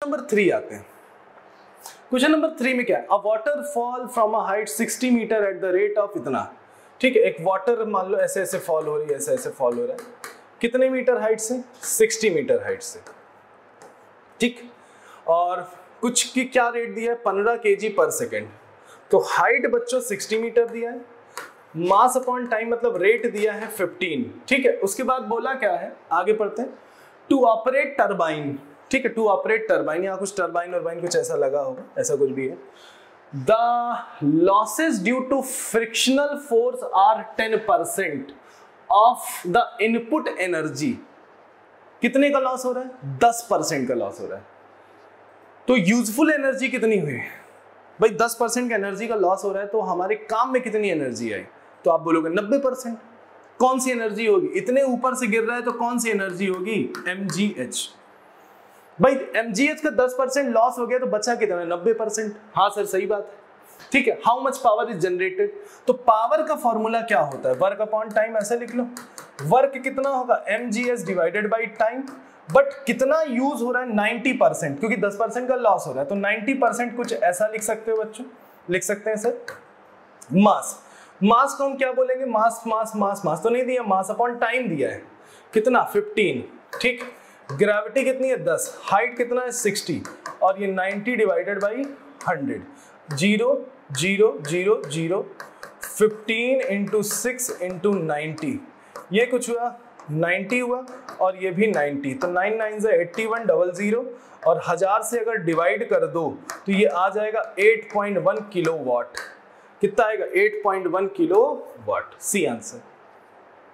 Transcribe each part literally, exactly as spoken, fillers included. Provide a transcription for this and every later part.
Number three आते हैं। Question number three में क्या है, a waterfall from a height sixty metre at the rate of इतना, ठीक है। एक वाटर मान लो ऐसे ऐसे फॉल हो रही है, ऐसे ऐसे फॉल हो रहा है, कितने मीटर हाइट से, सिक्सटी मीटर हाइट से, ठीक। और कुछ की क्या रेट दिया है, पंद्रह केजी पर सेकेंड। तो हाइट बच्चों सिक्सटी मीटर दिया है, मास अपॉन टाइम मतलब रेट दिया है फिफ्टीन, ठीक है। उसके बाद बोला क्या है, आगे पढ़ते हैं, टू ऑपरेट टरबाइन, ठीक है। टू ऑपरेट टरबाइन, यहाँ कुछ टरबाइन और कुछ ऐसा लगा होगा, ऐसा कुछ भी है। The losses due to frictional force are ten percent of the input energy. कितने का लॉस हो रहा है, दस परसेंट का लॉस हो रहा है। तो यूजफुल एनर्जी कितनी हुई भाई, दस परसेंट का एनर्जी का लॉस हो रहा है, तो हमारे काम में कितनी एनर्जी आई, तो आप बोलोगे नब्बे परसेंट। कौन सी एनर्जी होगी, इतने ऊपर से गिर रहा है तो कौन सी एनर्जी होगी, एम जी एच। भाई एम जी एच का दस परसेंट लॉस हो गया तो बचा कितना, नब्बे परसेंट। हाँ सर सही बात है, ठीक है। How much power is generated, तो पावर का फॉर्मूला क्या होता है, वर्क अपॉन टाइम, ऐसा लिख लो। वर्क कितना होगा, M G H divided by time, but कितना यूज हो रहा है, नाइंटी परसेंट, क्योंकि दस परसेंट का लॉस हो रहा है, तो नाइंटी परसेंट कुछ ऐसा लिख सकते हो बच्चों, लिख सकते हैं सर। मास, मास को हम क्या बोलेंगे, मास मास मास मास तो नहीं दिया, मास अपॉन टाइम दिया है, कितना फिफ्टीन, ठीक। ग्रेविटी कितनी है, दस, हाइट कितना है, सिक्सटी, और ये ninety divided by hundred, zero zero zero zero, fifteen into six into ninety, ये कुछ हुआ नाइंटी हुआ, और ये भी नाइंटी, तो नाइन नाइन से एट्टी वन, डबल जीरो, और हजार से अगर डिवाइड कर दो तो ये आ जाएगा eight point one kilowatt. कितना आएगा, eight point one kilowatt, C answer.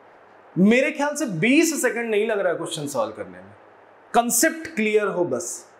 मेरे ख्याल से बीस सेकंड नहीं लग रहा है क्वेश्चन सॉल्व करने में, कंसेप्ट क्लियर हो बस।